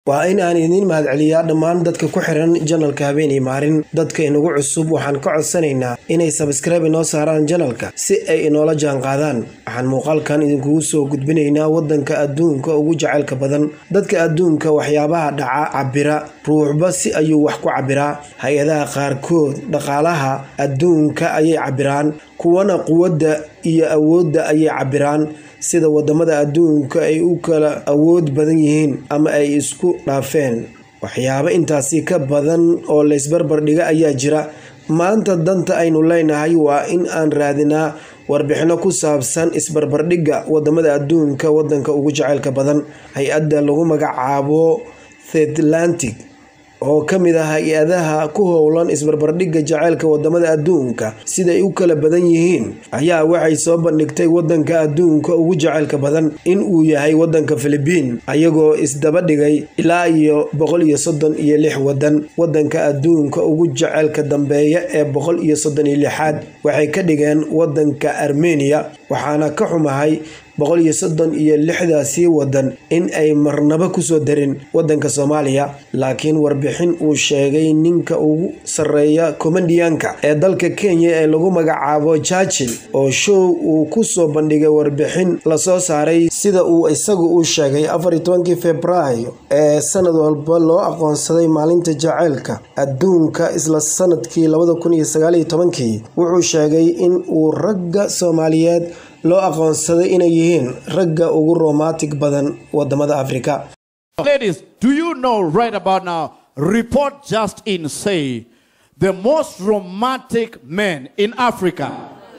waa in aan idin mahadceliyaa dhammaan dadka ku xiran channelka habeenii maarin dadka inagu cusub waxaan ka codsanaynaa inay subscribe inoo saaraan channelka si ay inoola jaan qaadaan waxaan muuqaalkan idinkugu soo gudbinaynaa wadanka adduunka ugu jaceylka badan dadka adduunka waxyaabaha dhaca cabira ruuxba si ayuu wax ku cabiraa hay'adaha qaarkood dhaqaalaha adduunka ayay cabiraan kuwana quwadda iyo awoodda ayay cabiraan sida wadamada adduunka ay u kala awood badan yihiin ama ay isku dhaafeen waxyaabo intaasi ka badan oo la isbarbar dhiga ayaa jira maanta danta aynu leenahay waa in aan raadinaa warbixino ku saabsan isbarbardhigga wadamada adduunka wadanka ugu jaceylka badan hay-adda lagu magacaabo Atlantic oo kamid ah hay'adaha ku howlan isbarbardhigga jaceylka wadamada adduunka sida ay u kala badan yihiin ayaa waxay soo bandhigtay wadanka adduunka ugu jaceylka badan in uu yahay wadanka Philippines ayagoo isdaba dhigay ilaa iyo 136 wadanka adduunka ugu jaceylka dambeeya ee 136aad waxay ka dhigeen wadanka Armenia waxaana ka xumahay 136daasi wadan in ay marnaba ku soo darin wadanka Soomaaliya laakiin warbixin uu sheegay ninka ugu sareeya komediyanka ee dalka Kenya ee lagu magacaabo Churchill oo show uu ku soo bandhigay warbixin la soo saaray sida uu isagu u sheegay 14 Febraayo ee sanad walba loo aqoonsaday maalinta jaceylka adduunka isla sanadkii 2019 wuxuu sheegay in uu ragga Soomaaliyeed loo aqoonsaday inay yihiin ragga ugu romantic badan wadamada Afrika. Ladies, do you know right about now, report just in say the most romantic men in Africa?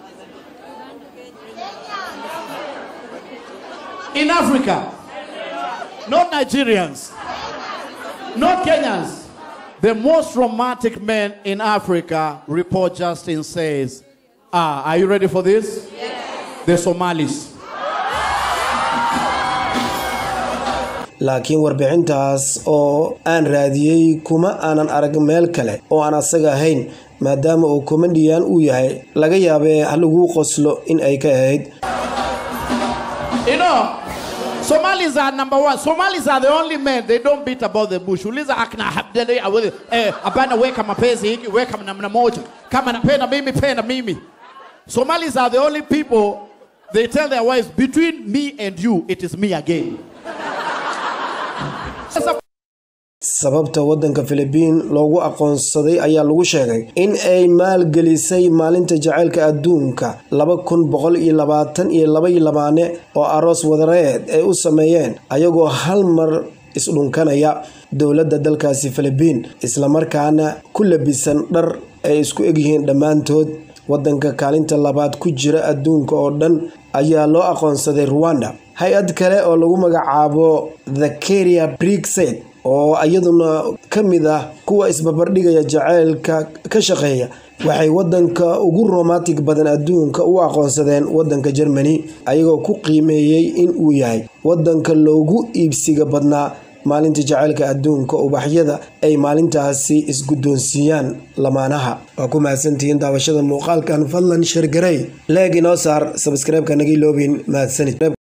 In Africa, not Nigerians, not Kenyans. The most romantic men in Africa, report just in says, are you ready for this? Yes. The Somalis. laakiin warbixintaas oo aan raadiyay kuma aanan arag meel kale oo aan asaga ahayn maadaama uu comedian uu yahay laga yaabee lagu qoslo in ay ka ahayd. You know, Somalis are number one. Somalis are the only men, they don't beat about the bush. Uliza akna habdele awele abana weka mapezi hiki weka namna moja kama napenda mimi. Somalis are the only people, they tell their wives, between me and you, it is me again. sababta wadanka Philippines loogu aqoonsaday ayaa lagu sheegay in ay maalgelisay maalinta jaceylka adduunka 2122 oo aroos wadareed ay u sameeyeen ayagoo hal mar isdhunkanaya dowladda dalkaasi Philippines isla markaana ku labisan dhar ay isku egyihiin dhamaantood wadanka kaalinta labaad ku jira adduunka oo dhan ayaa loo aqoonsaday Rwanda hay'ad kale oo lagu magacaabo The Career Brigade oo ayaduna kamid ah kuwa isbarbardhigaya jaceylka ka shaqeeya waxay wadanka ugu romantic badan adduunka u aqoonsadeen wadanka Germany ayagoo ku qiimeeyay in uu yahay wadanka loogu iibsiga badnaa maalinta jaceylka adduunka ubaxyada ay maalintaasi isguddoonsiiyaan lamaanaha waa ku mahadsantihiin daawashada muuqaalkan fadlan share garay like inoo saar subscribe ka naga iloobin mahadsanid.